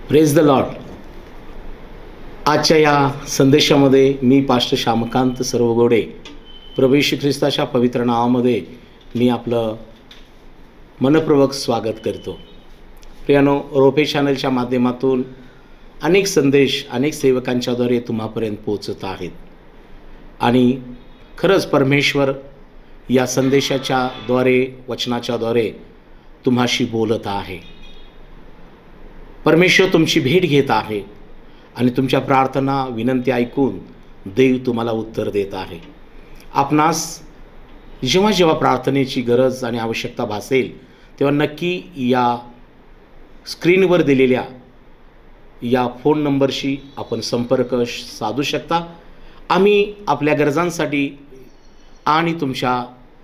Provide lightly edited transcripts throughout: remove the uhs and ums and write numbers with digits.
Praise the Lord. आजच्या या संदेशामध्ये मी pastor Shyamkant सर्वगोडे प्रभू येशू ख्रिस्ताच्या पवित्र नावामध्ये मी आपलं मनपूर्वक स्वागत करतो. प्रियानो, रोपे चॅनलच्या माध्यमातून अनेक संदेश अनेक सेवकांच्याद्वारे तुम्हापर्यंत पोहोचत आहेत आणि खरंच परमेश्वर या संदेशाच्याद्वारे वचनाच्याद्वारे तुम्हाशी बोलत आहे. परमेश्वर तुमची भेट घेत आहे आणि तुमच्या प्रार्थना विनंती ऐकून देव तुम्हाला उत्तर देत आहे. आपणास जेव्हा जेव्हा प्रार्थनेची गरज आणि आवश्यकता भासेल तेव्हा नक्की या स्क्रीनवर दिलेल्या या फोन नंबरशी आपण संपर्क साधू शकता. आम्ही आपल्या गरजांसाठी आणि तुमच्या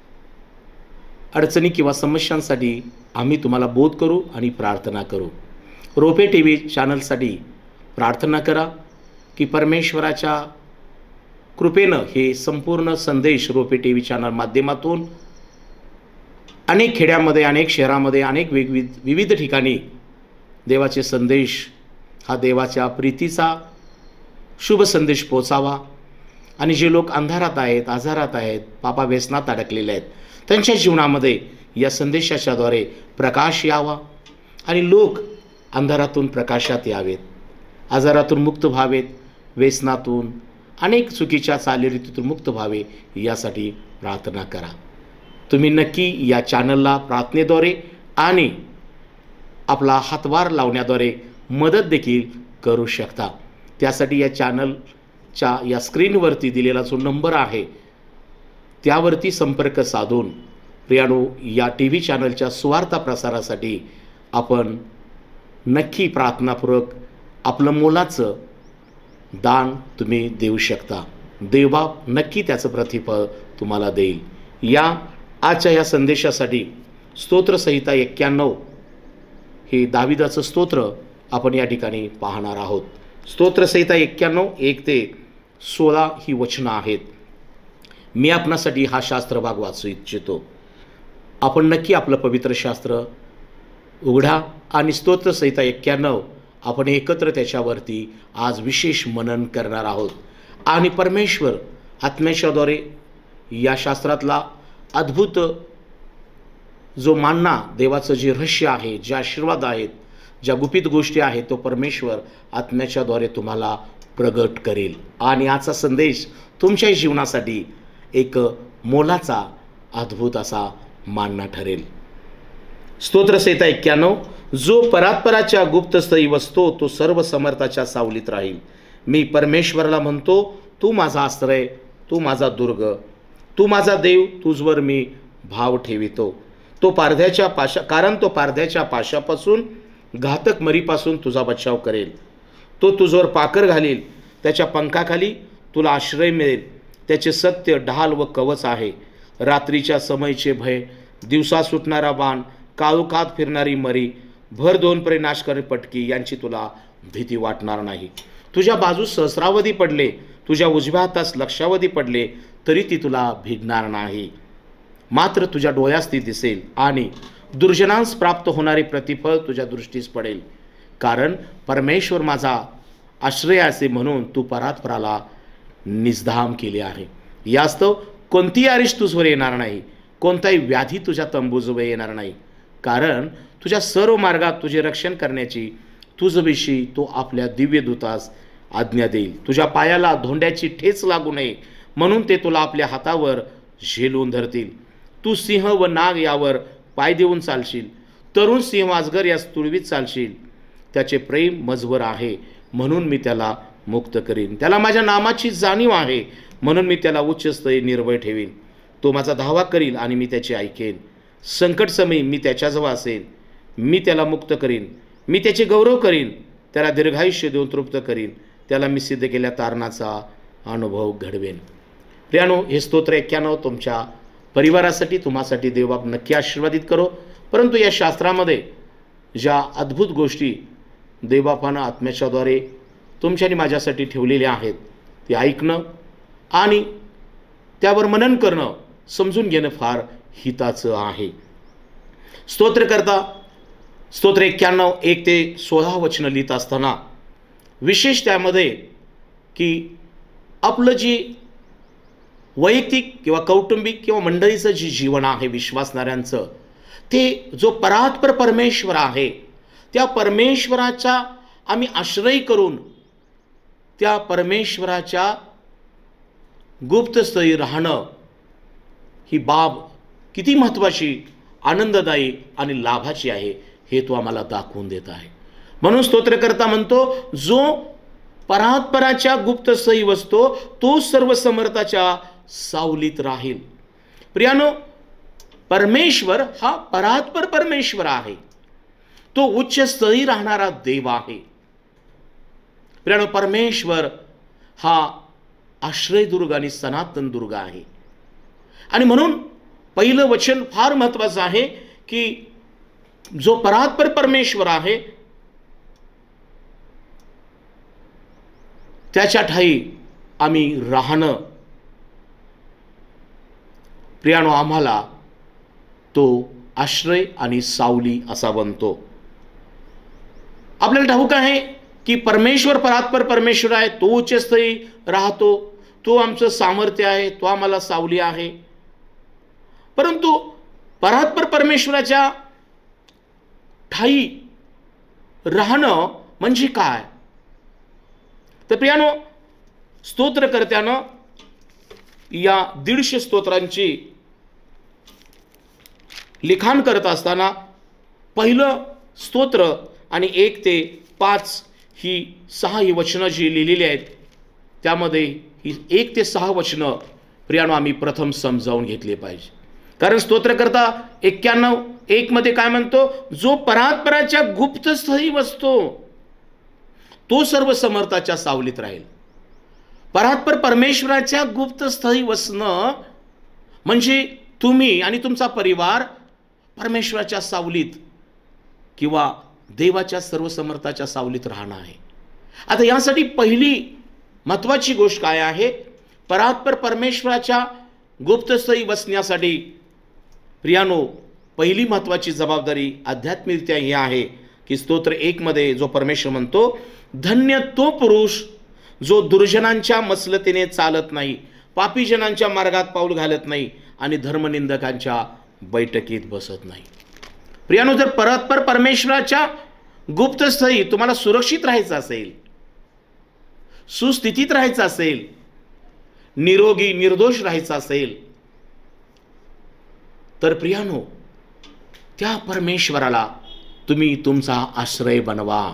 अडचणी किंवा समस्यांसाठी आम्ही तुम्हाला बोध करू आणि प्रार्थना करू. रोपे टी व्ही चॅनलसाठी प्रार्थना करा की परमेश्वराच्या कृपेनं हे संपूर्ण संदेश रोपे टी व्ही चॅनल माध्यमातून अनेक खेड्यामध्ये, अनेक शहरामध्ये, अनेक विविध ठिकाणी देवाचे संदेश, हा देवाच्या प्रीतीचा शुभ संदेश पोचावा आणि जे लोक अंधारात आहेत, आजारात आहेत, पापा व्यसनात अडकलेले आहेत, त्यांच्या जीवनामध्ये या संदेशाच्याद्वारे प्रकाश यावा आणि लोक अंधारातून प्रकाशात यावेत, आजारातून मुक्त व्हावेत, व्यसनातून अनेक चुकीच्या चालीरीतीतून मुक्त व्हावे यासाठी प्रार्थना करा. तुम्ही नक्की या चॅनलला प्रार्थनेद्वारे आणि आपला हातभार लावण्याद्वारे मदत देखील करू शकता. त्यासाठी या चॅनलच्या या स्क्रीनवरती दिलेला जो नंबर आहे त्यावरती संपर्क साधून प्रियानो या टी व्ही चॅनलच्या सुवार्ता प्रसारासाठी आपण नक्की प्रार्थनापूर्वक आपलं मोलाचं दान तुम्ही देऊ शकता. देवबाप नक्की त्याचं प्रतिफळ तुम्हाला देईल. या आजच्या या संदेशासाठी स्तोत्रसंहिता 91 हे दाविदाचं स्तोत्र आपण या ठिकाणी पाहणार आहोत. स्तोत्रसंहिता 91 1 ते 16 ही वचनं आहेत. मी आपणासाठी हा शास्त्र भाग वाचू इच्छितो. आपण नक्की आपलं पवित्र शास्त्र उघडा आणि स्तोत्रसंहिता 91 आपण एकत्र त्याच्यावरती आज विशेष मनन करणार आहोत आणि परमेश्वर आत्म्याच्याद्वारे या शास्त्रातला अद्भुत जो मानना, देवाचं जे रहस्य आहे, जे आशीर्वाद आहेत, ज्या गुपित गोष्टी आहेत, तो परमेश्वर आत्म्याच्याद्वारे तुम्हाला प्रगट करेल आणि आजचा संदेश तुमच्या जीवनासाठी एक मोलाचा अद्भुत असा मानना ठरेल. स्तोत्रसंहिता 91 जो परात्पराच्या गुप्तस्थळी वसतो तो सर्व समर्थाच्या सावलीत राहील. मी परमेश्वराला म्हणतो, तू माझा आश्रय, तू माझा दुर्ग, तू माझा देव, तुझवर मी भाव ठेवितो. कारण तो पारध्याच्या पाशापासून, घातक मरीपासून तुझा बचाव करेल. तो तुझवर पाकर घालील, त्याच्या पंखाखाली तुला आश्रय मिळेल. त्याचे सत्य ढाल व कवच आहे. रात्रीच्या समयचे भय, दिवसा सुटणारा बाण, काळोखात फिरणारी मरी, भर दोनपरे नाश करणारी पटकी यांची तुला भीती वाटणार नाही. तुझ्या बाजूस सहस्रावधी पडले, तुझ्या उजव्या हातास लक्षावधी पडले, तरी ती तुला भिडणार नाही. मात्र तुझ्या डोळ्यास ती दिसेल आणि दुर्जनांस प्राप्त होणारे प्रतिफळ तुझ्या दृष्टीस पडेल. कारण परमेश्वर माझा आश्रय असे म्हणून तू परात्पराला निजधाम केले आहे. यास्तव कोणतीही अरिष्ट तुझवर येणार नाही, कोणताही व्याधी तुझ्या तंबूजवळ येणार नाही. कारण तुझ्या सर्व मार्गात तुझे रक्षण करण्याची तुझविषयी तो आपल्या दिव्य दूतास आज्ञा देईल. तुझ्या पायाला धोंड्याची ठेच लागू नये म्हणून ते तुला आपल्या हातावर झेलून धरतील. तू सिंह व नाग यावर पाय देऊन चालशील, तरुण सिंह अजगर यास तुळवीत चालशील. त्याचे प्रेम मजवर आहे म्हणून मी त्याला मुक्त करीन. त्याला माझ्या नामाची जाणीव आहे म्हणून मी त्याला उच्चस्थळी निर्भय ठेवीन. तो माझा धावा करील आणि मी त्याचे ऐकेन. संकटसमयी मी त्याच्याजवळ असेन. मी त्याला मुक्त करीन, मी त्याचे गौरव करीन, त्याला दीर्घायुष्य देऊन तृप्त करीन. त्याला मी सिद्ध केल्या तारणाचा अनुभव घडवेन. प्रियानो, हे स्तोत्र 91 तुमच्या परिवारासाठी, तुम्हासाठी देवबाप नक्की आशीर्वादित करो. परंतु या शास्त्रामध्ये ज्या अद्भुत गोष्टी देवबापानं आत्म्याच्याद्वारे तुमच्या आणि माझ्यासाठी ठेवलेल्या आहेत ते ऐकणं आणि त्यावर मनन करणं, समजून घेणं फार हिताचं आहे. स्तोत्रकर्ता स्तोत्र 91 1 ते 16 वचनं लिहित असताना विशेष त्यामध्ये की आपलं जी वैयक्तिक किंवा कौटुंबिक किंवा मंडळीचं जे जीवन आहे विश्वासणाऱ्यांचं, ते जो परात्पर परमेश्वर आहे त्या परमेश्वराचा आम्ही आश्रय करून त्या परमेश्वराच्या गुप्तस्थळी राहणं ही बाब किती महत्त्वाची, आनंददायी आणि लाभाची आहे हे तो आम्हाला दाखवून देत आहे. म्हणून स्तोत्रकर्ता म्हणतो, जो परात्पराच्या गुप्तस्थळी बसतो तो सर्व समर्थाच्या सावलीत राहील. प्रियानो, परमेश्वर हा परात्पर परमेश्वर आहे. तो उच्च स्थळी राहणारा देव आहे. प्रियानो, परमेश्वर हा आश्रयदुर्ग आणि सनातन दुर्ग आहे. आणि म्हणून पहिलं वचन फार महत्त्वाचं आहे की जो परात्पर परमेश्वर आहे त्याच्या ठाई आम्ही राहणं. प्रियानो, आम्हाला तो आश्रय आणि सावली असा बनतो. आपल्याला ठाऊक आहे की परमेश्वर परात्पर परमेश्वर आहे. तो उच्चस्थळी राहतो, तो आमचं सामर्थ्य आहे, तो आम्हाला सावली आहे. परंतु परात्पर परमेश्वराच्या ठाई राहणं म्हणजे काय? तर प्रियानो, स्तोत्रकर्त्यानं या 150 स्तोत्रांची लिखाण करत असताना पहिलं स्तोत्र आणि 1 ते 5 ही 6 ही वचनं जी लिहिलेली आहेत त्यामध्ये ही 1 ते 6 वचनं प्रियानो आम्ही प्रथम समजावून घेतली पाहिजे. कारण स्तोत्रकर्ता 91 1 मध्ये काय म्हणतो? जो परात्पराच्या गुप्तस्थळी बसतो तो सर्व समर्थाच्या सावलीत राहील. परात्पर परमेश्वराच्या गुप्तस्थळी बसणं म्हणजे तुम्ही आणि तुमचा परिवार परमेश्वराच्या सावलीत किंवा देवाच्या सर्व समर्थाच्या सावलीत राहणं आहे. आता यासाठी पहिली महत्त्वाची गोष्ट काय आहे? परात्पर परमेश्वराच्या गुप्तस्थळी बसण्यासाठी प्रियानो पहिली महत्त्वाची जबाबदारी आध्यात्मिकरित्या ही आहे की स्तोत्र 1 मध्ये जो परमेश्वर म्हणतो, धन्य तो पुरुष जो दुर्जनांच्या मसलतीने चालत नाही, पापी जनांच्या मार्गात पाऊल घालत नाही आणि धर्मनिंदकांच्या बैठकीत बसत नाही. प्रियानो, जर परात्पर परमेश्वराच्या गुप्तस्थळी तुम्हाला सुरक्षित राहायचं असेल, सुस्थितीत राहायचं असेल, निरोगी निर्दोष राहायचं असेल, तर प्रियानो त्या परमेश्वराला तुम्ही तुमचा आश्रय बनवा.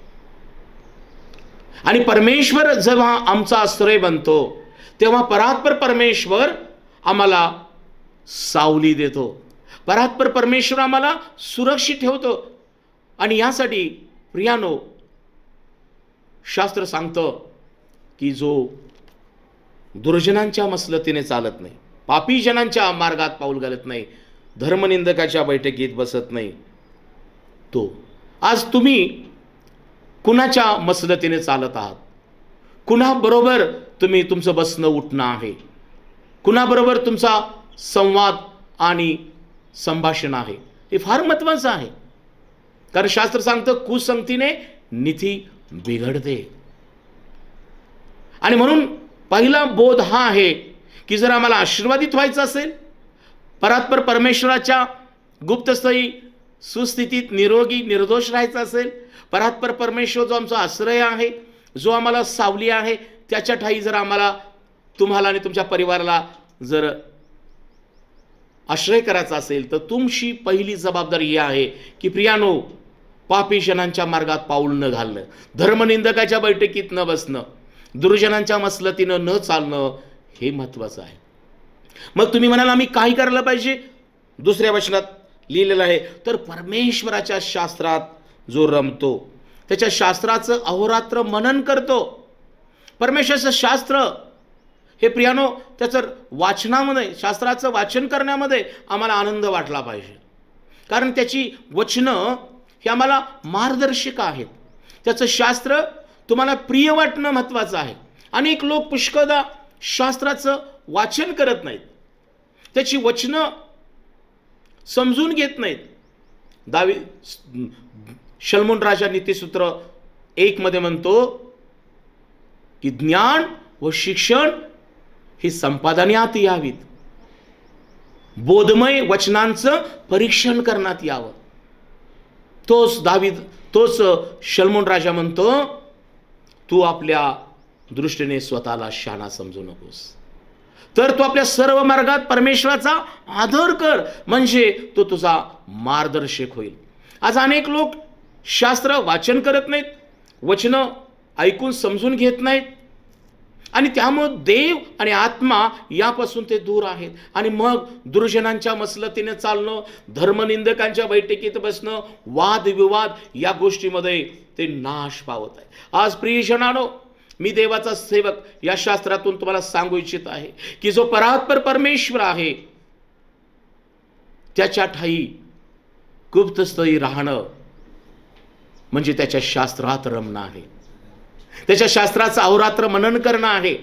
आणि परमेश्वर जेव्हा आमचा आश्रय बनतो तेव्हा परात्पर परमेश्वर आम्हाला सावली देतो. परात्पर परमेश्वर आम्हाला सुरक्षित ठेवतो. आणि यासाठी प्रियानो शास्त्र सांगतं की जो दुर्जनांच्या मसलतीने चालत नाही, पापी जनांच्या मार्गात पाऊल घालत नाही, धर्मनिंदकाच्या बैठकीत बसत नाही, तो. आज तुम्ही कुणाच्या मसलतीने चालत आहात? कुणाबरोबर तुम्ही तुमचं बसणं उठणं आहे? कुणाबरोबर तुमचा संवाद आणि संभाषण आहे? हे फार महत्त्वाचं आहे. कारण शास्त्र सांगतं कुसंगतीने नीती बिघडते. आणि म्हणून पहिला बोध हा आहे की जर आम्हाला आशीर्वादित व्हायचं असेल, परात्पर परमेश्वराच्या गुप्तस्थळी सुस्थितीत निरोगी निर्दोष राहायचं असेल, परात्पर परमेश्वर जो आमचा आश्रय आहे, जो आम्हाला सावली आहे, त्याच्या ठाई जर आम्हाला तुम्हाला आणि तुमच्या परिवाराला जर आश्रय करायचा असेल तर तुमची पहिली जबाबदारी ही आहे की प्रियानो, पापी जनांच्या मार्गात पाऊल न घालणं, धर्मनिंदकाच्या बैठकीत न बसणं, दुर्जनांच्या मसलतीनं न चालणं हे महत्त्वाचं आहे. मग तुम्ही म्हणाल आम्ही काय करायला पाहिजे? दुसऱ्या वचनात लिहिलेलं आहे, तर परमेश्वराच्या शास्त्रात जो रमतो, त्याच्या शास्त्राचं अहोरात्र मनन करतो. परमेश्वराचं शास्त्र हे प्रियानो, त्याचं वाचनामध्ये, शास्त्राचं वाचन करण्यामध्ये आम्हाला आनंद वाटला पाहिजे. कारण त्याची वचनं ही आम्हाला मार्गदर्शक आहेत. त्याचं शास्त्र तुम्हाला प्रिय वाटणं महत्त्वाचं आहे. अनेक लोक पुष्कळदा शास्त्राचं वाचन करत नाहीत, त्याची वचनं समजून घेत नाहीत. शलोमोन राजा नीतिसूत्र 1 मध्ये म्हणतो की ज्ञान व शिक्षण ही संपादनात यावीत, बोधमय वचनांचं परीक्षण करण्यात यावं. तोच शलोमोन राजा म्हणतो, तू आपल्या दृष्टीने स्वतःला शहाणा समजू नकोस, तर तू आपल्या सर्व मार्गात परमेश्वराचा आदर कर, म्हणजे तो तुझा मार्गदर्शक होईल. आज अनेक लोक शास्त्र वाचन करत नाहीत, वचन ऐकून समजून घेत नाहीत, आणि त्यामुळे देव आणि आत्मा यापासून ते दूर आहेत. आणि मग दुर्जनांच्या मसलतीने चालणं, धर्मनिंदकांच्या बैठकीत बसणं, वादविवाद या गोष्टीमध्ये ते नाश पावत आहे. आज प्रियजनांनो, मी देवाचा सेवक या शास्त्रातून तुम्हाला सांगू इच्छित आहे की जो परात्पर परमेश्वर आहे त्याच्या ठाई गुप्तस्थळी राहणं म्हणजे त्याच्या शास्त्रात रमणं आहे, त्याच्या शास्त्राचं अहोरात्र मनन करणं आहे.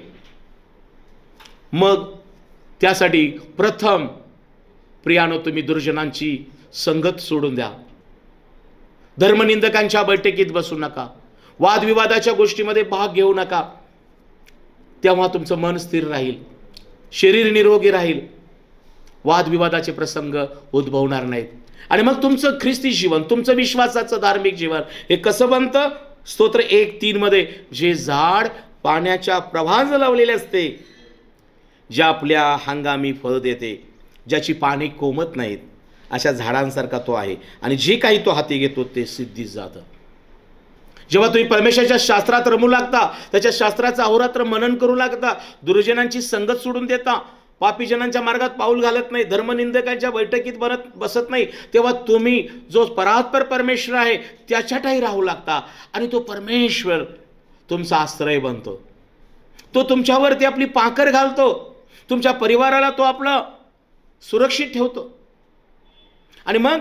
मग त्यासाठी प्रथम प्रियानो, तुम्ही दुर्जनांची संगत सोडून द्या, धर्मनिंदकांच्या बैठकीत बसू नका, वादविवादाच्या गोष्टीमध्ये भाग घेऊ नका. तेव्हा तुमचं मन स्थिर राहील, शरीर निरोगी राहील, वादविवादाचे प्रसंग उद्भवणार नाहीत. आणि मग तुमचं ख्रिस्ती जीवन, तुमचं विश्वासाचं धार्मिक जीवन हे कसं बनतं? स्तोत्र 1:3 मध्ये, जे झाड पाण्याच्या प्रवाहात लावलेले असते, ज्या आपल्या हंगामी फळ देते, ज्याची पाने कोमत नाहीत, अशा झाडांसारखा तो आहे, आणि जे काही तो हाती घेतो ते सिद्धीस जातं. जेव्हा तुम्ही परमेश्वराच्या शास्त्रात रमू लागता, त्याच्या शास्त्राचं अहोरात्र मनन करू लागता, दुर्जनांची संगत सोडून देता, पापीजनांच्या मार्गात पाऊल घालत नाही, धर्मनिंदकांच्या बैठकीत बसत नाही, तेव्हा तुम्ही जो परात्पर परमेश्वर आहे त्याच्यातही राहू लागता, आणि तो परमेश्वर तुमचा आश्रय बनतो. तो तुमच्यावरती आपली पाकर घालतो, तुमच्या परिवाराला तो आपलं सुरक्षित ठेवतो. आणि मग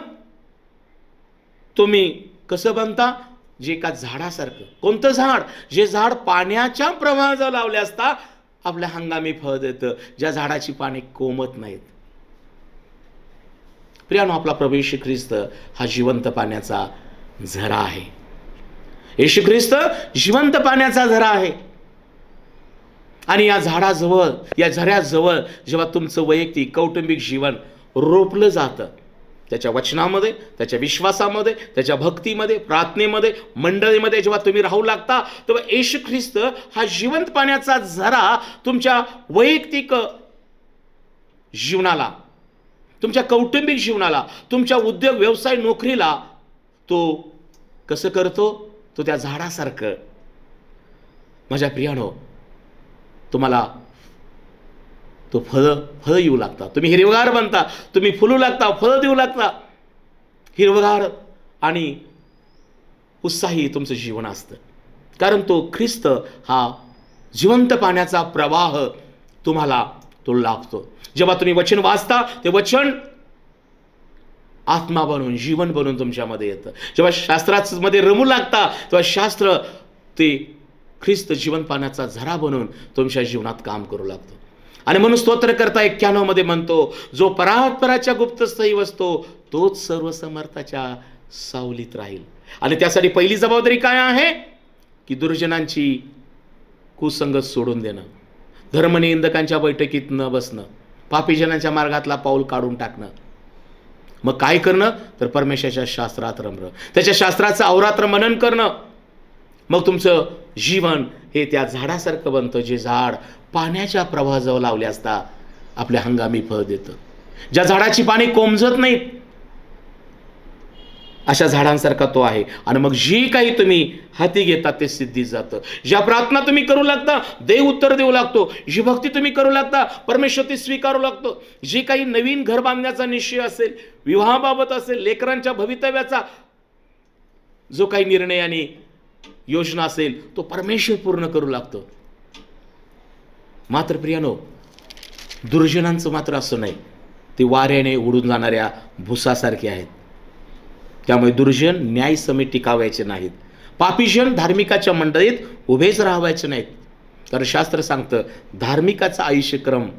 तुम्ही कसं बनता? जे एका झाडासारखं. कोणतं झाड? जे झाड पाण्याच्या प्रवाहात लावले असता आपल्या हंगामी फळ देतं, ज्या झाडाची पाने कोमत नाहीत. प्रियानो, आपला प्रभू येशू ख्रिस्त हा जिवंत पाण्याचा झरा आहे. येशू ख्रिस्त जिवंत पाण्याचा झरा आहे. आणि या झाडाजवळ, या झऱ्याजवळ जेव्हा तुमचं वैयक्तिक कौटुंबिक जीवन रोपलं जातं, त्याच्या वचनामध्ये, त्याच्या विश्वासामध्ये, त्याच्या भक्तीमध्ये, प्रार्थनेमध्ये, मंडळीमध्ये जेव्हा तुम्ही राहू लागता, तेव्हा येशू ख्रिस्त हा जिवंत पाण्याचा झरा तुमच्या वैयक्तिक जीवनाला, तुमच्या कौटुंबिक जीवनाला, तुमच्या उद्योग व्यवसाय नोकरीला तो कसं करतो? तो त्या झाडासारखं. माझ्या प्रियानो, तुम्हाला तो फळ येऊ लागता, तुम्ही हिरवगार बनता, तुम्ही फुलू लागता, फळं देऊ लागता, हिरवगार आणि उत्साही तुमचं जीवन असतं. कारण तो ख्रिस्त हा जिवंत पाण्याचा प्रवाह तुम्हाला तो लागतो. जेव्हा तुम्ही वचन वाचता, ते वचन आत्मा बनून, जीवन बनून तुमच्यामध्ये येतं. जेव्हा शास्त्रामध्ये रमू लागता, तेव्हा शास्त्र ते ख्रिस्त जिवंत पाण्याचा झरा बनून तुमच्या जीवनात काम करू लागतो. आणि म्हणून स्तोत्रकर्ता 91 मध्ये म्हणतो, जो परात्पराच्या गुप्तस्थळी बसतो तोच सर्वसमर्थाच्या सावलीत राहील. आणि त्यासाठी पहिली जबाबदारी काय आहे? की दुर्जनांची कुसंगत सोडून देणं, धर्मनिंदकांच्या बैठकीत न बसणं, पापीजनांच्या मार्गातला पाऊल काढून टाकणं. मग काय करणं? तर परमेश्वराच्या शास्त्रात रमणं, त्याच्या शास्त्राचं अहोरात्र मनन करणं. मग तुमचं जीवन हे त्या झाडासारखं बनतं, जे झाड पाण्याच्या प्रवाहाजवळ लावले असता आपल्या हंगामी फळ देतं, ज्या झाडाची पाने कोमजत नाहीत, अशा झाडांसारखा तो आहे. आणि मग जी काही तुम्ही हाती घेता ते सिद्धीस जातं. ज्या प्रार्थना तुम्ही करू लागता, देव उत्तर देऊ लागतो. जी भक्ती तुम्ही करू लागता, परमेश्वर ती स्वीकारू लागतो. जे काही नवीन घर बांधण्याचा निश्चय असेल, विवाहाबाबत असेल, लेकरांच्या भवितव्याचा जो काही निर्णय आणि योजना असेल, तो परमेश्वर पूर्ण करू लागतो. मात्र प्रियानो, दुर्जनांचं मात्र असं नाही. ते वाऱ्याने उडून जाणाऱ्या भुसासारखे आहेत. त्यामुळे दुर्जन न्यायसमय टिकावायचे नाहीत, पापीजन धार्मिकाच्या मंडळीत उभेच राहावायचे नाहीत. कारण शास्त्र सांगतं, धार्मिकाचा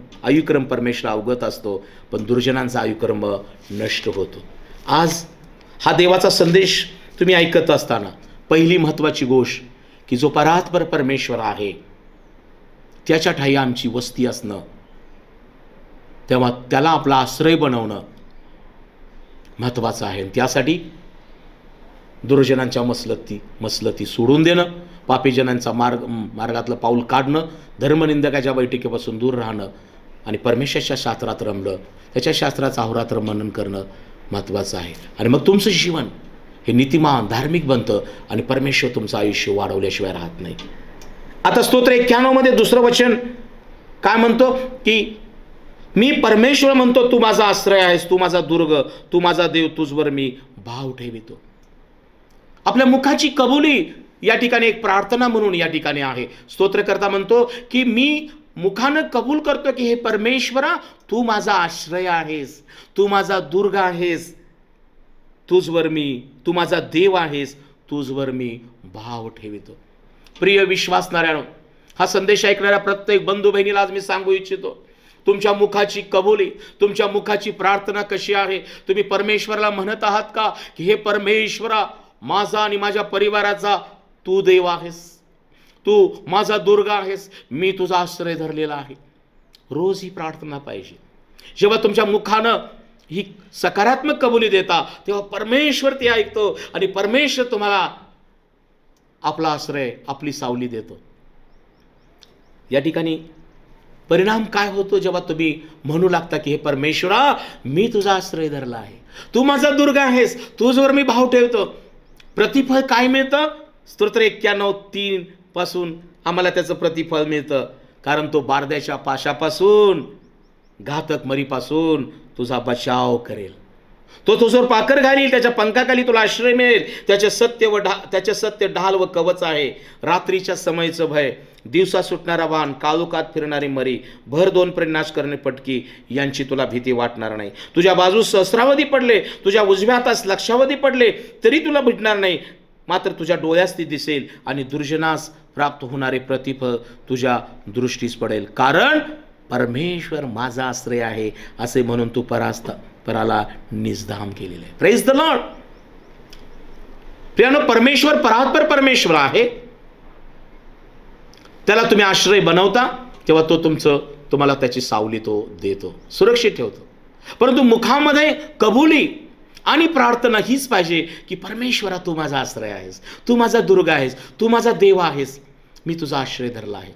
आयुक्रम परमेश्वर अवगत असतो, पण दुर्जनांचा आयुक्रम नष्ट होतो. आज हा देवाचा संदेश तुम्ही ऐकत असताना पहिली महत्त्वाची गोष्ट की जो परात्पर परमेश्वर आहे त्याच्या ठाई आमची वस्ती असणं, तेव्हा त्याला आपला आश्रय बनवणं महत्त्वाचं आहे. त्यासाठी दुर्जनांच्या मसलती सोडून देणं, पापीजनांचा मार्गातलं पाऊल काढणं, धर्मनिंदकाच्या बैठकीपासून दूर राहणं आणि परमेश्वराच्या शास्त्रात रमणं, त्याच्या शास्त्राचं अहोरात्र मनन करणं महत्त्वाचं आहे. आणि मग तुमचं जीवन हे नीतिमान धार्मिक बनतं आणि परमेश्वर तुमचं आयुष्य वाढवल्याशिवाय राहत नाही. आता स्तोत्र 91 मध्ये दुसरं वचन काय म्हणतो की मी परमेश्वर म्हणतो, तू माझा आश्रय आहेस, तू माझा दुर्ग, तू माझा देव, तुझवर मी भाव ठेवितो. आपल्या मुखाची कबुली या ठिकाणी एक प्रार्थना म्हणून या ठिकाणी आहे. स्तोत्रकर्ता म्हणतो की मी मुखानं कबूल करतो की हे परमेश्वरा, तू माझा आश्रय आहेस, तू माझा दुर्ग आहेस, तू माझा देव आहेस, तुझवर मी भाव ठेवितो. प्रिय विश्वासणाऱ्यानो, हा संदेश ऐकणाऱ्या प्रत्येक बंधू बहिणीला आज मी सांगू इच्छितो, तुमच्या मुखाची कबुली, तुमच्या मुखाची प्रार्थना कशी आहे? तुम्ही परमेश्वराला म्हणत आहात का की हे परमेश्वरा, माझा आणि माझ्या परिवाराचा तू देव आहेस, तू माझा दुर्ग आहेस, मी तुझा आश्रय धरलेला आहे. रोज ही प्रार्थना पाहिजे. जेव्हा तुमच्या मुखानं ही सकारात्मक कबुली देता तेव्हा परमेश्वर ते ऐकतो आणि परमेश्वर तुम्हाला आपला आश्रय, आपली सावली देतो. या ठिकाणी परिणाम काय होतो जेव्हा तुम्ही म्हणू लागता की हे परमेश्वरा, मी तुझा आश्रय धरला आहे, तू माझा दुर्ग आहेस, तुझवर मी भाव ठेवतो. प्रतिफळ काय मिळतं? स्तोत्र 91:3 पासून आम्हाला त्याचं प्रतिफळ मिळतं. कारण तो बारद्याच्या पाशापासून, घातक मरीपासून तुझा बचाव करेल. तो तुझ्यावर पाकर घालील, त्याच्या पंखाखाली तुला आश्रय मिळेल. त्याचे सत्य ढाल व कवच आहे. रात्रीच्या समयचं भय, दिवसा सुटणारा वाहन, काळोखात फिरणारी मरी, भर दोनपर्यंत नाश करणे पटकी, यांची तुला भीती वाटणार नाही. तुझ्या बाजूस सहस्रावधी पडले, तुझ्या उजव्या हातास लक्षावधी पडले, तरी तुला भिडणार नाही. मात्र तुझ्या डोळ्यास ती दिसेल आणि दुर्जनास प्राप्त होणारे प्रतिफळ तुझ्या दृष्टीस पडेल. कारण परमेश्वर माझा आश्रय आहे असे म्हणून तू पराला निजधाम केलेले आहे. Praise the Lord. प्रियानो, परमेश्वर परात्पर परमेश्वर आहे. त्याला तुम्ही आश्रय बनवता तेव्हा तो तुम्हाला त्याची सावली तो देतो, सुरक्षित ठेवतो. परंतु मुखामध्ये कबुली आणि प्रार्थना हीच पाहिजे की परमेश्वरा, तू माझा आश्रय आहेस, तू माझा दुर्ग आहेस, तू माझा देव आहेस, मी तुझा आश्रय धरला आहे.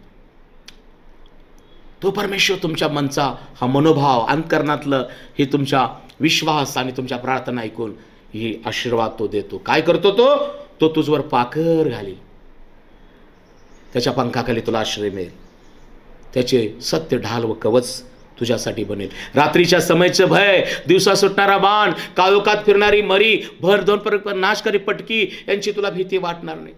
तो परमेश्वर तुमच्या मनचा हा मनोभाव, अंतकरणातलं हे तुमचा विश्वास आणि तुमच्या प्रार्थना ऐकून ही आशीर्वाद तो देतो. काय करतो तो तुझवर पाकर घालील, त्याच्या पंखाखाली तुला आश्रय मिळेल, त्याचे सत्य ढाल व कवच तुझ्यासाठी बनेल. रात्रीच्या समयचं भय, दिवसा सुटणारा बाण, काळोखात फिरणारी मरी, भर दोनपर्यंत नाशकारी पटकी, यांची तुला भीती वाटणार नाही.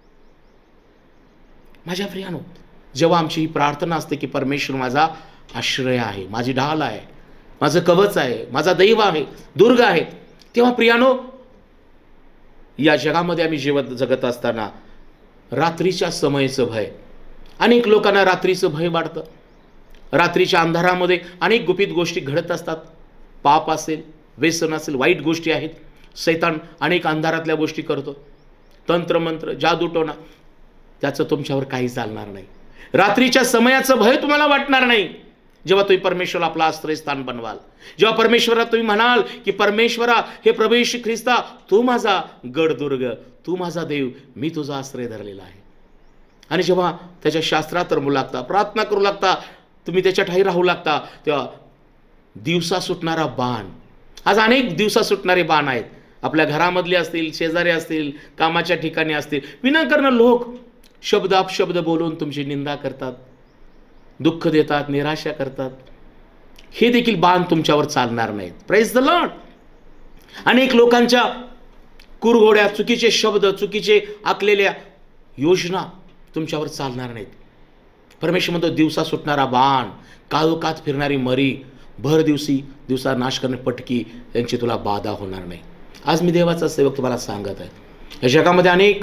माझ्या प्रियानो, जेव्हा आमची ही प्रार्थना असते की परमेश्वर माझा आश्रय आहे, माझी ढाल आहे, माझं कवच आहे, माझा दैव आहे, दुर्ग आहे, तेव्हा प्रियानो, या जगामध्ये आम्ही जगत असताना रात्रीच्या समयचं भय, अनेक लोकांना रात्रीचं भय वाटतं. रात्रीच्या अंधारामध्ये अनेक गुपित गोष्टी घडत असतात. पाप असेल, व्यसन असेल, वाईट गोष्टी आहेत. शैतान अनेक अंधारातल्या गोष्टी करतो, तंत्रमंत्र, जादूटोणा, त्याचं तुमच्यावर काही चालणार नाही. रात्रीच्या समयाचं भय तुम्हाला वाटणार नाही जेव्हा तुम्ही परमेश्वराला आपला आश्रयस्थान बनवाल. जेव्हा परमेश्वराला तुम्ही म्हणाल की परमेश्वरा, हे प्रभू येशू ख्रिस्ता, तू माझा गडदुर्ग, तू माझा देव, मी तुझा आश्रय धरलेला आहे. आणि जेव्हा त्याच्या शास्त्रात रमू लागता, प्रार्थना करू लागता, तुम्ही त्याच्या ठाई राहू लागता, तेव्हा दिवसा सुटणारा बाण, आज अनेक दिवसा सुटणारे बाण आहेत. आपल्या घरामधले असतील, शेजारी असतील, कामाच्या ठिकाणी असतील, विनाकारण लोक शब्द अपशब्द बोलून तुमची निंदा करतात, दुःख देतात, निराशा करतात. हे देखील बाण तुमच्यावर चालणार नाहीत. Praise the Lord. अनेक लोकांच्या कुरघोड्या, चुकीचे शब्द, चुकीचे आखलेल्या योजना तुमच्यावर चालणार नाहीत. परमेश्वर म्हणतो, दिवसा सुटणारा बाण, काळोखात फिरणारी मरी, भर दिवसा नाश करणे पटकी, यांची तुला बाधा होणार नाही. आज मी देवाचा सेवक तुम्हाला सांगत आहे, या जगामध्ये अनेक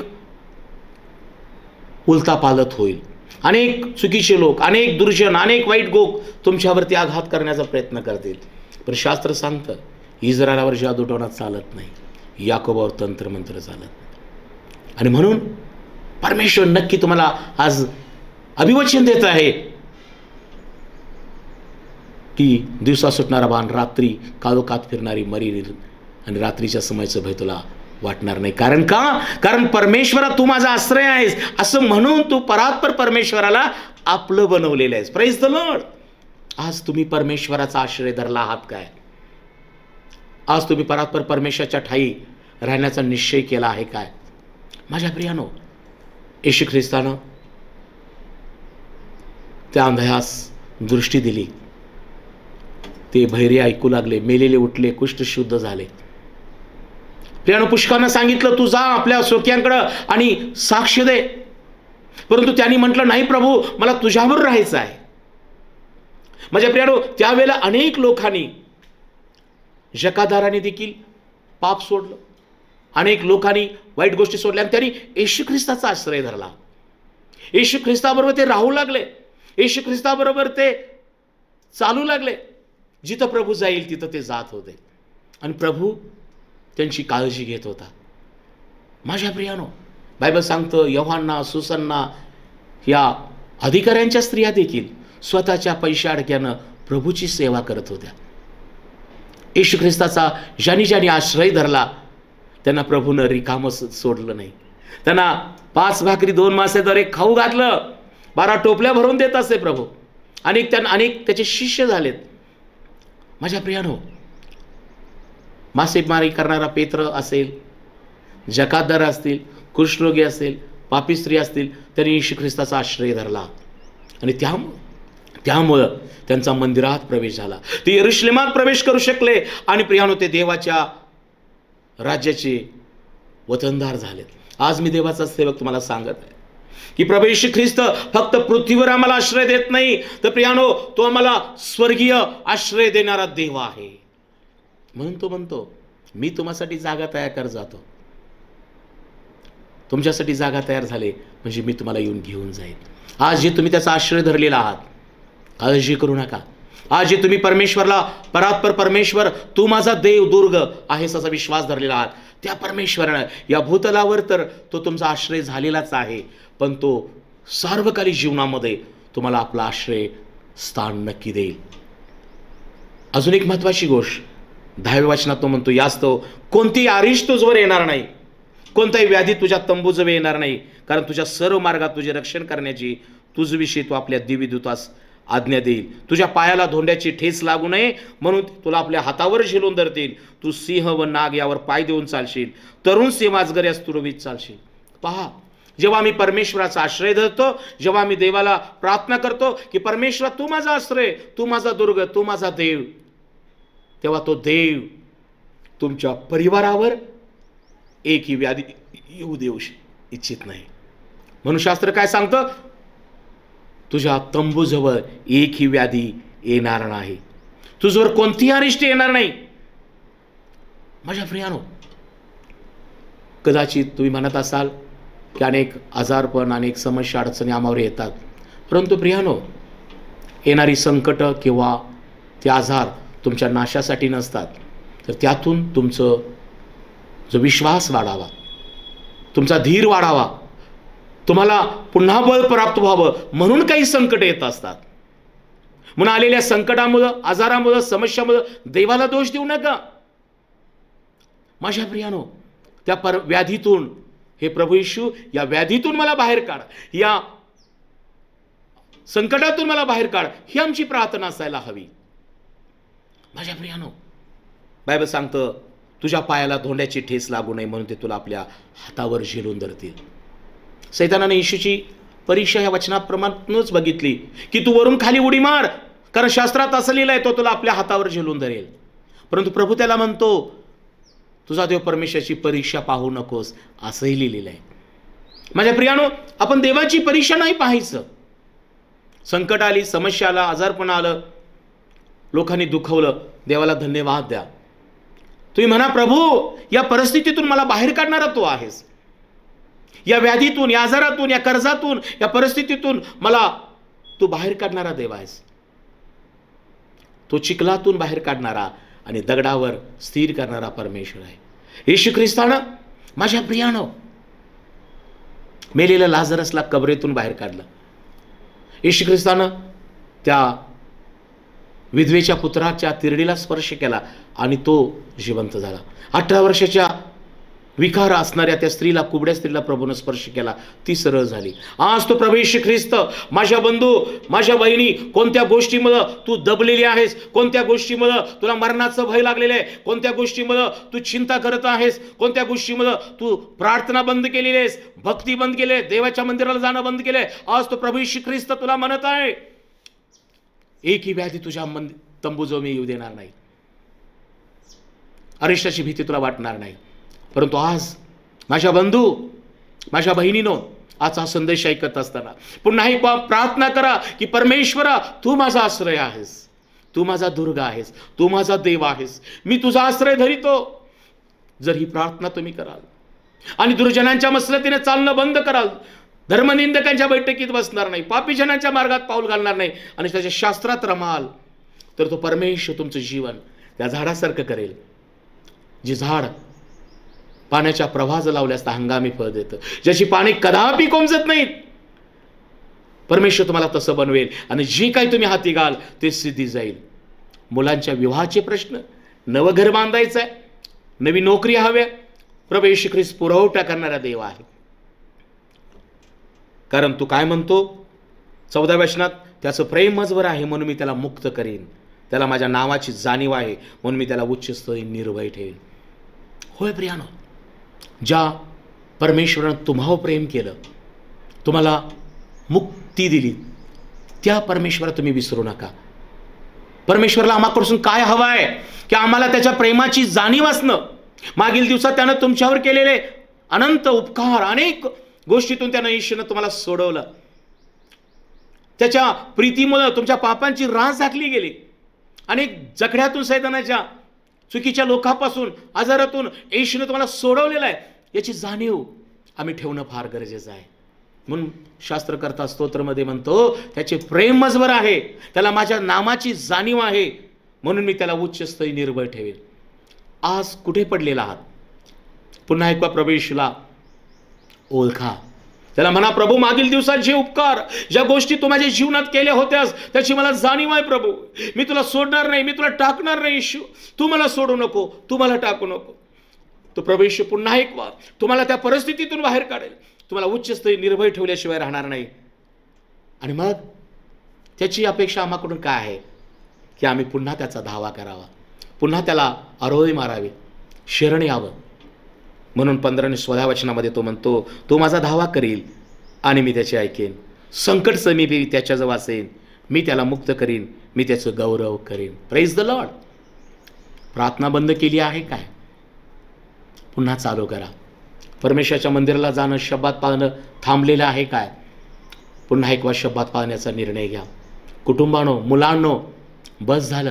उलथापालथ होईल. अनेक चुकीचे लोक, अनेक दुर्जन, अनेक वाईट गोक तुमच्यावरती आघात करण्याचा प्रयत्न करतील. पण शास्त्र सांगतं, इस्रायलावर जादूटोणा चालत नाही, याकोबावर तंत्रमंत्र चालत. आणि म्हणून परमेश्वर नक्की तुम्हाला आज अभिवचन देत आहे की दिवसा सुटणारा बाण, रात्री कादोकात फिरणारी मरी आणि रात्रीच्या समयचं भय तुला वाटणार नाही. कारण का? कारण परमेश्वरा तू माझा आश्रय आहेस असं म्हणून तू परात्पर परमेश्वराला आपलं बनवलेलं आहेस. Praise the Lord. आज तुम्ही परमेश्वराचा आश्रय धरला आहात काय? आज तुम्ही परात्पर परमेश्वराच्या ठाई राहण्याचा निश्चय केला आहे काय? माझ्या प्रियानो, येशू ख्रिस्तानं त्या अंधयास दृष्टी दिली. ते बहिरे ऐकू लागले, मेलेले उठले, कुष्ठ शुद्ध झाले. प्रियानो, पुष्कळानं सांगितलं तू जा आपल्या सोक्यांकडं आणि साक्ष दे. परंतु त्यांनी म्हटलं नाही प्रभू, मला तुझ्यावर राहायचं आहे. माझ्या प्रियानो, त्यावेळेला अनेक लोकांनी, जकादाराने देखील पाप सोडलं, अनेक लोकांनी वाईट गोष्टी सोडल्या आणि त्यांनी येशू ख्रिस्ताचा आश्रय धरला. येशू ख्रिस्ताबरोबर ते राहू लागले, येशू ख्रिस्ताबरोबर ते चालू लागले. जिथं प्रभू जाईल तिथं ते जात होते आणि प्रभू त्यांची काळजी घेत होता. माझ्या प्रियानो, बायबल सांगतं योहान्ना, सुसन्ना या अधिकाऱ्यांच्या स्त्रिया देखील स्वतःच्या पैशा अडक्यानं प्रभूची सेवा करत होत्या. येशू ख्रिस्ताचा ज्यांनी आश्रय धरला त्यांना प्रभूनं रिकामं सोडलं नाही. त्यांना 5 भाकरी 2 मासेद्वारे खाऊ घातलं, 12 टोपल्या भरून देत असे प्रभू. अनेक त्याचे शिष्य झालेत. माझ्या प्रियानो, मासेमारी करणारा पेत्र असेल, जकातदार असतील, कुष्ठरोगी असेल, पापी स्त्री असतील, त्यांनी येशू ख्रिस्ताचा आश्रय धरला आणि त्यामुळं त्यांचा मंदिरात प्रवेश झाला. ते यरुशलेमात प्रवेश करू शकले आणि प्रियानो, ते देवाच्या राज्याचे वतनदार झालेत. आज मी देवाचा सेवक तुम्हाला सांगत आहे की प्रभू येशू ख्रिस्त फक्त पृथ्वीवर आम्हाला आश्रय देत नाही, तर प्रियानो, तो आम्हाला स्वर्गीय आश्रय देणारा देव आहे. म्हणून तो म्हणतो, मी तुम्हासाठी जागा तयार करत जातो. तुमच्यासाठी जागा तयार झाले म्हणजे मी तुम्हाला येऊन घेऊन जाईल. आज जे तुम्ही त्याचा आश्रय धरलेला आहात, काळजी करू नका. आज जे तुम्ही परमेश्वरला, परात्पर परमेश्वर तू माझा देव दुर्ग आहेस असा विश्वास धरलेला आहात, त्या परमेश्वरानं या भूतलावर तर तो तुमचा आश्रय झालेलाच आहे, पण तो सार्वकालिक जीवनामध्ये तुम्हाला आपला आश्रय स्थान नक्की देईल. अजून एक महत्वाची गोष्ट 10व्या वचनात तो म्हणतो, यास्तव कोणतीही आरिष तुझवर येणार नाही, कोणताही व्याधी तुझ्या तंबूजवळ येणार नाही, कारण तुझ्या सर्व मार्गात तुझे रक्षण करण्याची तुझविषयी तो आपल्या दिव्यदूतास आज्ञा देईल. तुझ्या पायाला धोंड्याची ठेच लागू नये म्हणून तुला आपल्या हातावर झेलून धरतील. तू सिंह व नाग यावर पाय देऊन चालशील, तरुण सिंह अजगर यास तुरवीत चालशील. पहा, जेव्हा आम्ही परमेश्वराचा आश्रय धरतो, जेव्हा आम्ही देवाला प्रार्थना करतो की परमेश्वर तू माझा आश्रय, तू माझा दुर्ग, तू माझा देव, तेव्हा तो देव तुमच्या परिवारावर एकही व्याधी येऊ देऊ इच्छित नाही. म्हणून शास्त्र काय सांगतं, तुझ्या तंबूजवळ एकही व्याधी येणार नाही, तुझ्यावर कोणतीही अरिष्ट येणार नाही. माझ्या प्रियानो, कदाचित तुम्ही म्हणत असाल की अनेक आजारपण, अनेक समस्या, अडचणी आम्हावर येतात, परंतु प्रियानो, येणारी संकट किंवा ते आजार तुमच्या नाशासाठी नसतात, तर त्यातून तुमचं जो विश्वास वाढावा, तुमचा धीर वाढावा, तुम्हाला पुन्हा बळ प्राप्त व्हावं म्हणून काही संकट येत असतात. म्हणून आलेल्या संकटामुळं, आजारामुळं, समस्यामुळं देवाला दोष देऊ नका. माझ्या प्रियानो, त्या व्याधीतून, हे प्रभू येशू, या व्याधीतून मला बाहेर काढ, या संकटातून मला बाहेर काढ, ही आमची प्रार्थना असायला हवी. माझ्या प्रियानो, बायबल सांगतं, तुझ्या पायाला धोंड्याची ठेच लागू नये म्हणून ते तुला आपल्या हातावर झेलून धरतील. सैतानाने येशूची परीक्षा या वचनाप्रमाणेच बघितली की तू वरून खाली उडी मार, कारण शास्त्रात असं लिहिलं आहे, तो तुला आपल्या हातावर झेलून धरेल. परंतु प्रभू त्याला म्हणतो, तुझा देव परमेश्वराची परीक्षा पाहू नकोस, असंही लिहिलेलं आहे. माझ्या प्रियानो, आपण देवाची परीक्षा नाही पाहायचं. संकट आली, समस्या आला, आजारपण आलं, लोकांनी दुखवलं, देवाला धन्यवाद द्या. तुम्ही म्हणा, प्रभू या परिस्थितीतून मला बाहेर काढणारा तू आहेस, या व्याधीतून, या आजारातून, या कर्जातून, या परिस्थितीतून मला तू बाहेर काढणारा देव आहेस. तो चिखलातून बाहेर काढणारा आणि दगडावर स्थिर करणारा परमेश्वर आहे. येशू ख्रिस्तानं माझ्या प्रियानं मेलेल्या लाजरसला कबरेतून बाहेर काढलं. येशू ख्रिस्तानं त्या विधवेच्या पुत्राच्या तिरडीला स्पर्श केला आणि तो जिवंत झाला. 18 वर्षाच्या विकार असणाऱ्या त्या स्त्रीला, कुबड्या स्त्रीला प्रभूनं स्पर्श केला, ती सरळ झाली. आज तो प्रभू येशू ख्रिस्त, माझ्या बंधू, माझ्या बहिणी, कोणत्या गोष्टीमुळे तू दबलेली आहेस, कोणत्या गोष्टीमुळे तुला मरणाचं भय लागलेलं आहे, कोणत्या गोष्टीमुळे तू चिंता करत आहेस, कोणत्या गोष्टीमुळे तू प्रार्थना बंद केलेली आहेस, भक्ती बंद केली आहे, देवाच्या मंदिराला जाणं बंद केलंय, आज तो प्रभू येशू ख्रिस्त तुला म्हणत आहे, एकही व्याधी तुझ्या तंबूजवळ मी येऊ देणार नाही. अरिष्टाची भीती तुला वाटणार नाही. परंतु आज माझ्या बंधू, माझ्या बहिणीनो, आज हा संदेश ऐकत असताना पुन्हा एक प्रार्थना करा की परमेश्वरा, तू माझा आश्रय आहेस, तू माझा दुर्ग आहेस, तू माझा देव आहेस, मी तुझा आश्रय धरितो. जर ही प्रार्थना तुम्ही कराल आणि दुर्जनांच्या मसलतीने चालणं बंद कराल, धर्मनिंदकांच्या बैठकीत बसणार नाही, पापीजनांच्या मार्गात पाऊल घालणार नाही आणि त्याच्या शास्त्रात रमाल, तर तो परमेश्वर तुमचं जीवन त्या झाडासारखं करेल. जे झाड पाण्याच्या प्रवाहात लावल्यास हंगामी फळ देतं, ज्याची पाने कदापि कोमजत नाहीत, परमेश्वर तुम्हाला तसं बनवेल आणि जे काही तुम्ही हाती घाल ते सिद्धी जाईल. मुलांच्या विवाहाचे प्रश्न, नवं घर बांधायचं आहे, नवी नोकरी हव्या, प्रभू येशू ख्रिस्त पुरवठा करणारा देव आहे. कारण तू काय म्हणतो 14व्या वचनात, त्याचं प्रेम मजवर आहे म्हणून मी त्याला मुक्त करेन, त्याला माझ्या नावाची जाणीव आहे म्हणून मी त्याला उच्चस्थळी निर्भय ठेवेन. होय प्रियानो, ज्या परमेश्वरानं तुम्हाला प्रेम केलं, तुम्हाला मुक्ती दिली, त्या परमेश्वरा तुम्ही विसरू नका. परमेश्वराला आम्हाकडून काय हवं आहे की आम्हाला त्याच्या प्रेमाची जाणीव असणं. मागील दिवसात त्यानं तुमच्यावर केलेले अनंत उपकार, अनेक गोष्टीतून त्यानं ईश्वरनं तुम्हाला सोडवलं. त्याच्या प्रीतीमुळे तुमच्या पापांची रास झाकली गेली. अनेक जखड्यातून, सैतानाच्या चुकीच्या लोकांपासून, आजारातून येशूने तुम्हाला सोडवलेलं आहे, याची जाणीव आम्ही ठेवणं फार गरजेचं आहे. म्हणून शास्त्रकर्ता स्तोत्रमध्ये म्हणतो, त्याचे प्रेम मजवर आहे, त्याला माझ्या नामाची जाणीव आहे म्हणून मी त्याला उच्चस्थळी निर्भय ठेवेन. आज कुठे पडलेला आहात? पुन्हा एकदा प्रभू येशूला ओळखा. त्याला म्हणा, प्रभू मागील दिवसात जे उपकार, ज्या गोष्टी तू माझ्या जीवनात केल्या होत्यास त्याची मला जाणीव आहे. प्रभू, मी तुला सोडणार नाही, मी तुला टाकणार नाही. येशू, तू मला सोडू नको, तू मला टाकू नको. तो प्रभू येशू पुन्हा एक वार तुम्हाला त्या परिस्थितीतून बाहेर काढेल, तुम्हाला उच्चस्थळी निर्भय ठेवल्याशिवाय राहणार नाही. आणि मग त्याची अपेक्षा आम्हाकडून काय आहे की आम्ही पुन्हा त्याचा धावा करावा, पुन्हा त्याला आरोळी मारावी, शरण यावं. म्हणून 15 आणि 16 वचनामध्ये तो म्हणतो, तो माझा धावा करील आणि मी त्याचे ऐकेन, संकट समीपी त्याच्याजवळ असेन, मी त्याला मुक्त करीन, मी त्याचं गौरव करीन. Praise the Lord. प्रार्थना बंद केली आहे काय? पुन्हा चालू करा. परमेश्वराच्या मंदिराला जाणं, शब्दात पाळणं थांबलेलं आहे काय? पुन्हा एक वार शब्दात पाळण्याचा निर्णय घ्या. कुटुंबानो, मुलांनो, बस झालं.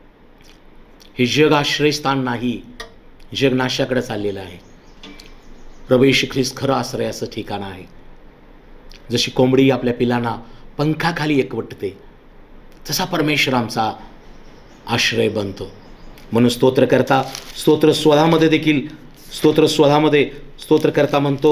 हे जग आश्रयस्थान नाही, जग नाशाकडे चाललेलं आहे. प्रभू येशू ख्रिस्त खरं आश्रयाचं ठिकाण आहे. जशी कोंबडी आपल्या पिलांना पंखाखाली एकवटते, तसा परमेश्वर आमचा आश्रय बनतो. म्हणून स्तोत्रकर्ता स्तोत्रस्वधामध्ये देखील स्तोत्रकर्ता म्हणतो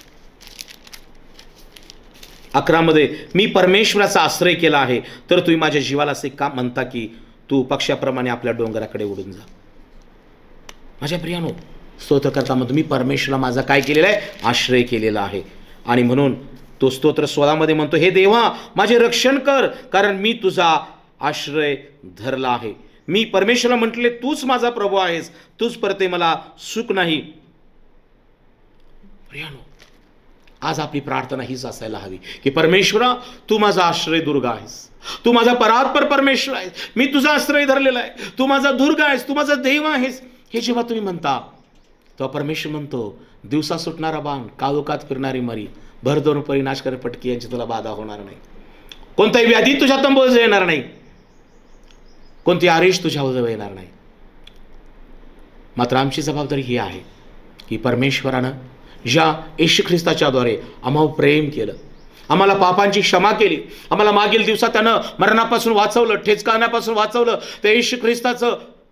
11 मी परमेश्वराचा आश्रय केला आहे, तर तुम्ही माझ्या जीवाला असे का म्हणता की तू पक्षाप्रमाणे आपल्या डोंगराकडे उडून जा. माझ्या प्रियानो, स्तोत्रकर्ता म्हणतो मी परमेश्वराला माझा काय केलेला आहे? आश्रय केलेला आहे. आणि म्हणून तो स्तोत्र स्वरामध्ये म्हणतो, हे देवा माझे रक्षण कर, कारण मी तुझा आश्रय धरला आहे. मी परमेश्वराला म्हटले, तूच माझा प्रभू आहेस, तूच परते मला सुख नाही. प्रियानो, आज आपली प्रार्थना हीच असायला हवी की परमेश्वरा, तू माझा आश्रय दुर्ग आहेस, तू माझा परात्पर परमेश्वर आहेस, मी तुझा आश्रय धरलेला आहे, तू माझा दुर्ग आहेस, तू माझा देव आहेस. हे जेव्हा तुम्ही म्हणता तेव्हा परमेश्वर म्हणतो, दिवसा सुटणारा बाण, काळोखात फिरणारी मरी, भर दोन परी नाश कर पटकी यांची तुला बाधा होणार नाही. कोणताही व्याधी तुझ्या तंबूजवळ येणार नाही, कोणती आरिश तुझ्याजवळ येणार नाही. मात्र आमची जबाबदारी ही आहे की परमेश्वरानं ज्या येशू ख्रिस्ताच्याद्वारे आम्हाला प्रेम केलं, आम्हाला पापांची क्षमा केली, आम्हाला मागील दिवसात त्यानं मरणापासून वाचवलं, ठेचकाण्यापासून वाचवलं, त्या येशू ख्रिस्ताचं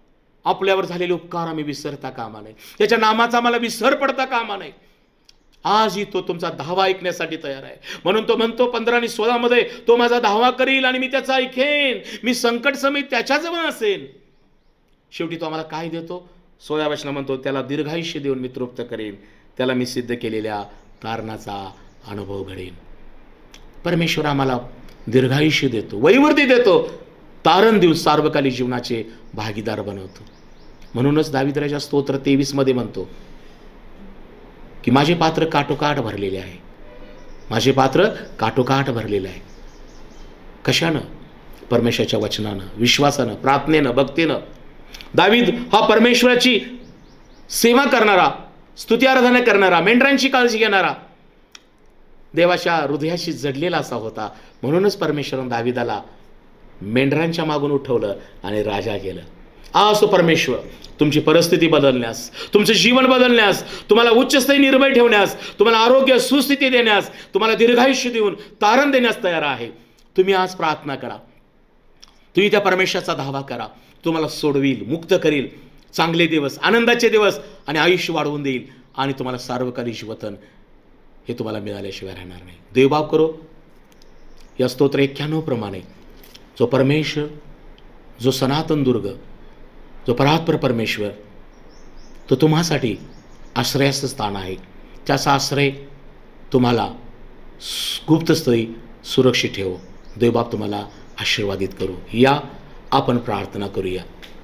आपल्यावर झालेले उपकार आम्ही विसरता कामा नये, त्याच्या नामाचा आम्हाला विसर पडता कामा नये. आजही तो तुमचा धावा ऐकण्यासाठी तयार आहे. म्हणून तो म्हणतो 15 आणि 16 मध्ये, तो माझा धावा करील आणि मी त्याचा ऐकेन, मी संकट समेत त्याच्याजवळ असेन. शेवटी तो आम्हाला काय देतो? 16व्या वचनात म्हणतो, त्याला दीर्घायुष्य देऊन मी तृप्त करेन, त्याला मी सिद्ध केलेल्या तारणाचा अनुभव घडेन. परमेश्वर आम्हाला दीर्घायुष्य देतो, वैवर्ती देतो, तारण देऊन सार्वकालिक जीवनाचे भागीदार बनवतो. म्हणूनच दावीद राजा स्तोत्र 23 मध्ये म्हणतो की माझे पात्र काठोकाठ भरलेले आहे, माझे पात्र काठोकाठ भरलेले आहे. कशानं? परमेश्वराच्या वचनानं, विश्वासानं, प्रार्थनेनं, भक्तीनं. दावीद हा परमेश्वराची सेवा करणारा, स्तुती आराधना करणारा, मेंढरांची काळजी घेणारा, देवाच्या हृदयाशी जडलेला असा होता. म्हणूनच परमेश्वरानं दावीदाला मेंढरांच्या मागून उठवलं आणि राजा केलं. आज तो परमेश्वर तुमची परिस्थिती बदलण्यास, तुमचं जीवन बदलण्यास, तुम्हाला उच्चस्थायी निर्भय ठेवण्यास, तुम्हाला आरोग्य सुस्थिती देण्यास, तुम्हाला दीर्घायुष्य देऊन तारण देण्यास तयार आहे. तुम्ही आज प्रार्थना करा, तुम्ही त्या परमेश्वराचा धावा करा. तुम्हाला सोडविल, मुक्त करील, चांगले दिवस, आनंदाचे दिवस आणि आयुष्य वाढवून देईल आणि तुम्हाला सार्वकालिक जीवतन हे तुम्हाला मिळाल्याशिवाय राहणार नाही. देवभाव करो. या स्तोत्र 91 प्रमाणे जो परमेश्वर, जो सनातन दुर्ग, जो परात्पर परमेश्वर, तो तुम्हासाठी आश्रयाचं स्थान आहे. त्याचा आश्रय तुम्हाला गुप्तस्थळी सुरक्षित ठेवो. देवबाप तुम्हाला आशीर्वादित करू. या आपण प्रार्थना करूया.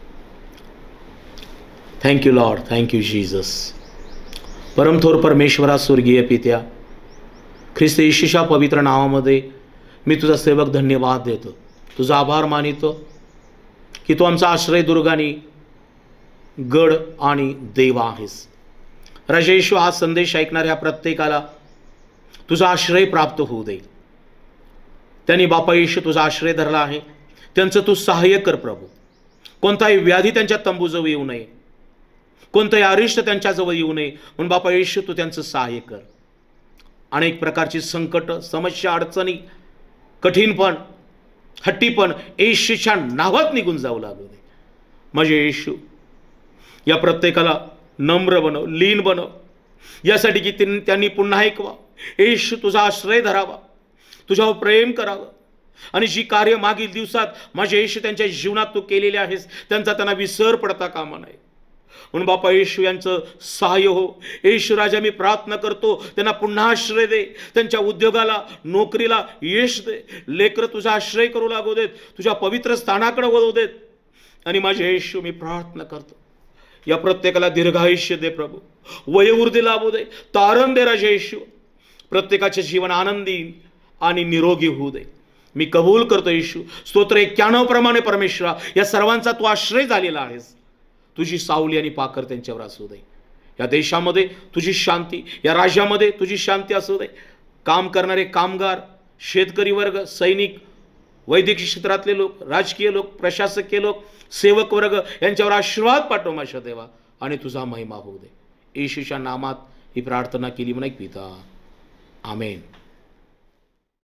Thank you Lord, thank you Jesus. परमथोर परमेश्वरा, स्वर्गीय पित्या, ख्रिस्त येशूच्या पवित्र नावामध्ये मी तुझा सेवक धन्यवाद देतो, तुझा आभार मानितो की तू आमचा आश्रय, दुर्गानी गड आणि देवा आहेस. राजा येशू, हा संदेश ऐकणाऱ्या प्रत्येकाला तुझा आश्रय प्राप्त होऊ दे. त्यांनी बापा येशू तुझा आश्रय धरला आहे, त्यांचं तू सहाय्य कर प्रभू. कोणताही व्याधी त्यांच्या तंबूजवळ येऊ नये, कोणतंही अरिष्ट त्यांच्याजवळ येऊ नये म्हणून बापा येशू तू त्यांचं सहाय्य कर. अनेक प्रकारची संकट, समस्या, अडचणी, कठीणपण, हट्टीपण येशूच्या नावात निघून जाऊ लागू दे. माझे येशू, या प्रत्येकाला नम्र बनव, लीन बनव, यासाठी की त्यांनी पुन्हा ऐकवा. येशू तुझा आश्रय धरावा, तुझ्यावर प्रेम करावं आणि जी कार्य मागील दिवसात माझे येशू त्यांच्या जीवनात तू केलेले आहेस त्यांचा त्यांना विसर पडता कामा नये. म्हणून बापा येशू यांचं सहाय्य हो. येशू राजा, मी प्रार्थना करतो, त्यांना पुन्हा आश्रय दे, त्यांच्या उद्योगाला, नोकरीला यश दे. लेकरं तुझा आश्रय करू लागू देत, तुझ्या पवित्र स्थानाकडे वळवू देत. आणि माझे येशू, मी प्रार्थना करतो, या प्रत्येकाला दीर्घायुष्य दे प्रभू, वयोवृद्धी लाभू दे, तारण दे राजा येशू. प्रत्येकाचे जीवन आनंदी आणि निरोगी होऊ दे. मी कबूल करतो येशू. स्तोत्र 91 प्रमाणे परमेश्वरा, या सर्वांचा तू आश्रय झालेला आहेस. तुझी सावली आणि पाकर त्यांच्यावर असू दे. या देशामध्ये तुझी शांती, या राज्यामध्ये तुझी शांती असू दे. काम करणारे कामगार, शेतकरी वर्ग, सैनिक, वैद्यकीय क्षेत्रातले लोक, राजकीय लोक, प्रशासकीय लोक, सेवक वर्ग यांच्यावर आशीर्वाद पाठव माझ्या देवा आणि तुझा महिमा होऊ दे. येशूच्या नामात ही प्रार्थना केली म्हणा पिता. आमेन.